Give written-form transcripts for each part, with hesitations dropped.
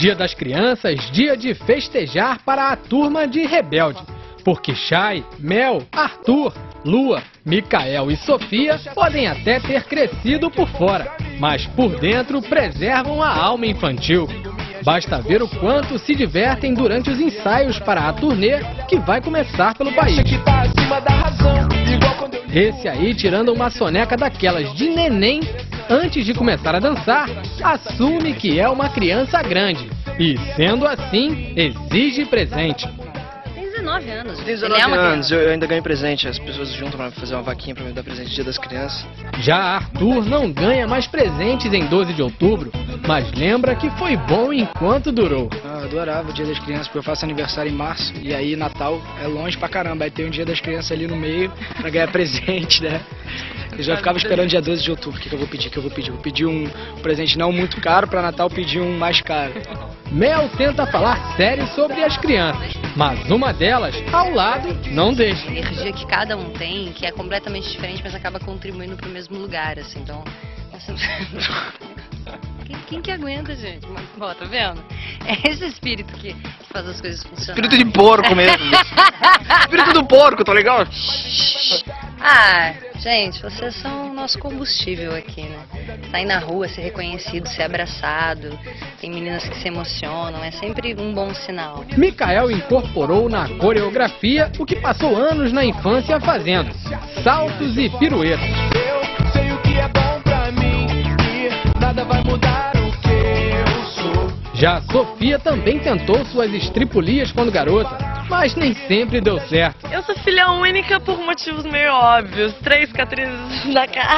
Dia das Crianças, dia de festejar para a turma de Rebelde. Porque Chay, Mel, Arthur, Lua, Micael e Sofia podem até ter crescido por fora, mas por dentro preservam a alma infantil. Basta ver o quanto se divertem durante os ensaios para a turnê que vai começar pelo país. Esse aí, tirando uma soneca daquelas de neném, antes de começar a dançar, assume que é uma criança grande e, sendo assim, exige presente. 19 anos. Tem 19 anos, eu ainda ganho presente. As pessoas juntam pra fazer uma vaquinha pra me dar presente no Dia das Crianças. Já Arthur não ganha mais presentes em 12 de outubro, mas lembra que foi bom enquanto durou. Eu adorava o Dia das Crianças, porque eu faço aniversário em março, e aí Natal é longe pra caramba, aí tem um Dia das Crianças ali no meio pra ganhar presente, né? Eu já ficava esperando dia 12 de outubro, o que eu vou pedir, Vou pedir um presente não muito caro, pra Natal pedir um mais caro. Mel tenta falar sério sobre as crianças, mas uma delas, ao lado, não deixa. A energia que cada um tem, que é completamente diferente, mas acaba contribuindo pro mesmo lugar, assim, então... Quem que aguenta, gente? Ó, tá vendo? É esse espírito que faz as coisas funcionarem. Espírito de porco mesmo. Espírito do porco, tá legal? Ah, gente, vocês são o nosso combustível aqui, né? Sair na rua, ser reconhecido, ser abraçado, tem meninas que se emocionam, é sempre um bom sinal. Micael incorporou na coreografia o que passou anos na infância fazendo: saltos e piruetas. Eu sei o que é bom pra mim e nada vai mudar o que eu sou. Já Sofia também tentou suas estripulias quando garota, mas nem sempre deu certo. Eu sou filha única por motivos meio óbvios. 3 cicatrizes na cara,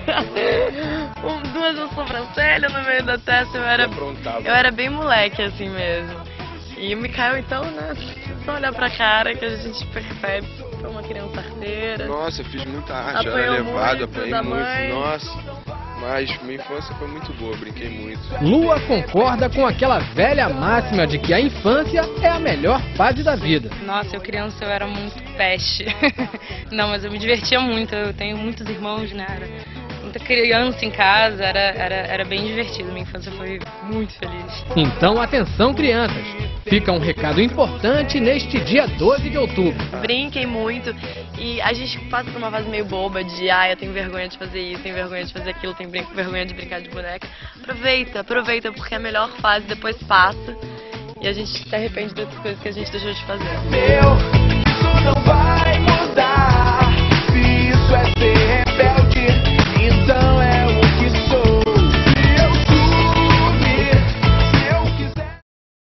2 na sobrancelha, no meio da testa. Eu era bem moleque assim mesmo. E o Micael, então, né, só olhar pra cara que a gente percebe que foi uma criança arteira. Nossa, eu fiz muita arte, era Apanhou levado, muito apanhei da muito, mãe. nossa. Mas minha infância foi muito boa, brinquei muito. Lua concorda com aquela velha máxima de que a infância é a melhor fase da vida. Nossa, eu criança eu era muito peste. Não, mas eu me divertia muito, eu tenho muitos irmãos, né, era muita criança em casa, era bem divertido, minha infância foi muito feliz. Então atenção, crianças, fica um recado importante neste dia 12 de outubro. Brinquem muito e a gente passa por uma fase meio boba de eu tenho vergonha de fazer isso, tenho vergonha de fazer aquilo, tenho vergonha de brincar de boneca. Aproveita porque é a melhor fase, depois passa e a gente se arrepende das coisas que a gente deixou de fazer. Isso não vai mudar, se isso é ser